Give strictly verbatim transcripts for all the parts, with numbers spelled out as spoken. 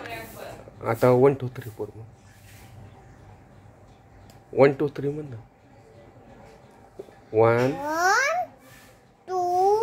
आता one two three four मग one two three म्हण ना. One two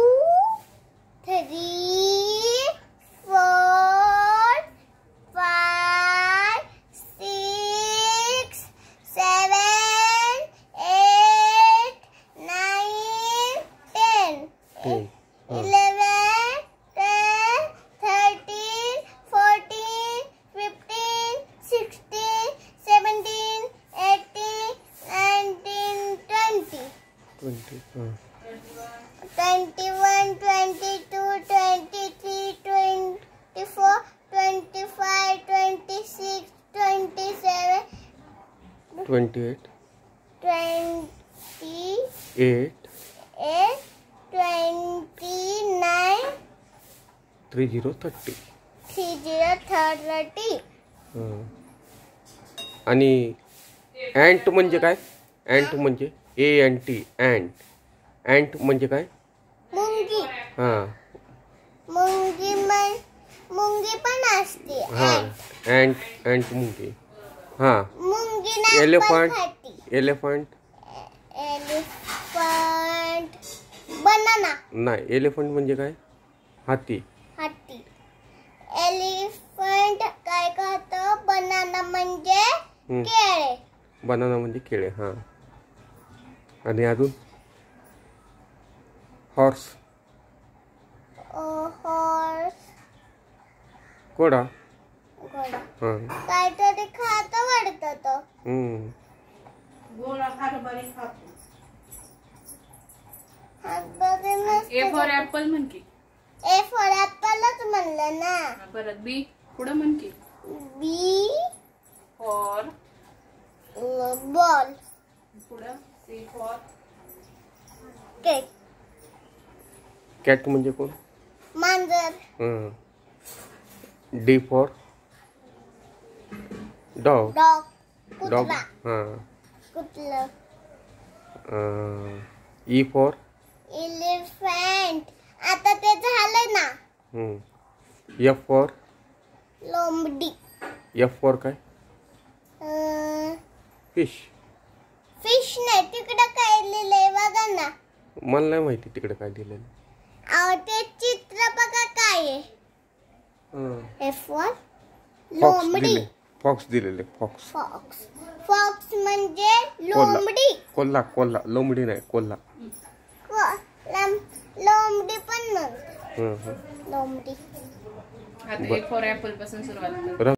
three four five six seven eight nine ten eleven twelve thirteen fourteen fifteen sixteen seventeen eighteen nineteen twenty twenty twenty one twenty two twenty three twenty four twenty five twenty six twenty seven twenty eight twenty eight eight twenty nine three zero thirty three zero thirty. आणि ant म्हणजे काय? Ant म्हणजे A N T ant. Ant म्हणजे काय? मुंगी. हां मुंगी मन मुंगी पण असते. हां अँट अँट मुंगी. हां मुंगी ना एलिफंट एलिफंट एलिफंट बनाना. नाही एलिफंट म्हणजे काय? हाती. हाती. एलिफंट काय खातं? बनाना म्हणजे केळे. बनाना म्हणजे केळे. हां आणि अजून हॉर्स. हॉर्स घोडा. घोडा हां काहीतरी खातं वाटतं तो. हम्म गोळा हरभरे खातो. हरभरे नसते. ए फॉर ऍपल म्हण की. ए फॉर ऍपलच म्हणलं ना. परत बी पुढे म्हण की. B for ball. पुढे सी फॉर केक. कॅट म्हणजे कोण? मांजर. हां D for dog. Dog. Dog. कुत्रा. हां कुठलं? E for elephant. आता ते झालं ना. एफ फॉर लोंबडी. एफ फॉर काय? फिश. फिश नाही तिकडं काय लिहिलंय बघा ना. मला नाही माहिती तिकडे काय दिलेलं. अहो ते चित्र बघा काय आहे. एफ फॉर फॉक्स लोंबडी. दिले. फॉक्स दिलेले. फॉक्स. फॉक्स. फॉक्स म्हणजे लोंबडी. कोल्हा. कोल्हा लोंबडी नाही कोल्हा. लोंबडी पण म्हणतात. लोंबडी. आता ए फॉर ऍपल पासून सुरुवात कर.